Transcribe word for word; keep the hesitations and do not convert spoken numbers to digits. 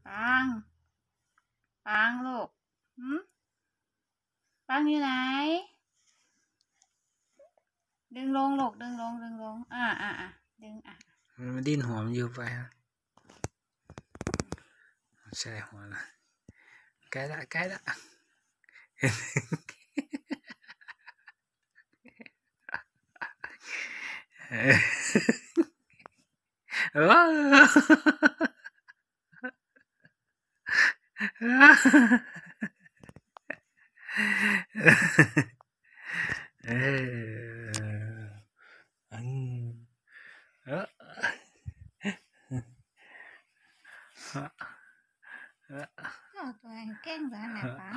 ปังปังลูกหืมปังอยู่ไหนดึงลงลูกดึงลงดึงลงอ่าอ่าอ่าดึงอ่ะมันดิ้นหัวมันอยู่ไปฮะใช่หัวละใกล้ละใกล้ละเอออันเออตัวเองเก่งจังเลยปัง